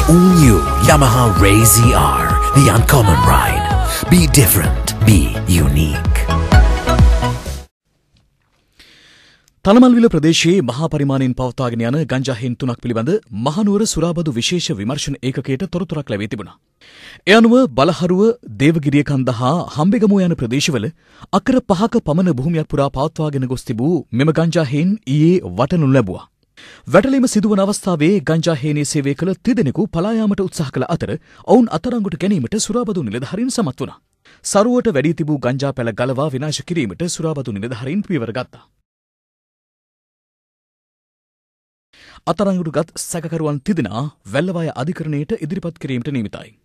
all new Yamaha Ray ZR, the uncommon ride. Be different, be unique. Thanamalwila ප්‍රදේශයේ මහා පරිමාණයෙන් පවත්වාගෙන යන ගංජා හෙන් 3ක් පිළිබඳ මහනුවර සුරාබදු විශේෂ විමර්ශන ඒකකයට තොරතුරක් ලැබී තිබුණා. ඒ අනුව බලහරුව, දේවගිරිය කන්ද හා හම්බෙගමුව යන ප්‍රදේශවල අකර 5ක පමණ භූමියක් පුරා පවත්වාගෙන ගොස් තිබූ මෙම ගංජා හෙන් ඊයේ වටනු ලැබුවා. වැටලීම සිදුවන අවස්ථාවේ ගංජා හේනේ සේවය කළ 3 දෙනෙකු පලා යාමට උත්සාහ කළ අතර ඔවුන් අත්අඩංගුවට ගැනීමට සුරාබදු නිලධාරීන් සමත් වුණා. සරුවට වැඩි තිබූ ගංජා පැල ගලවා විනාශ කිරීමට සුරාබදු නිලධාරීන් පියවර ගත්තා. අත්අඩංගුවටගත් සැකකරුවන් 3 දෙනා වැල්ලවාය අධිකරණයට ඉදිරිපත් කිරීමට නියමිතයි.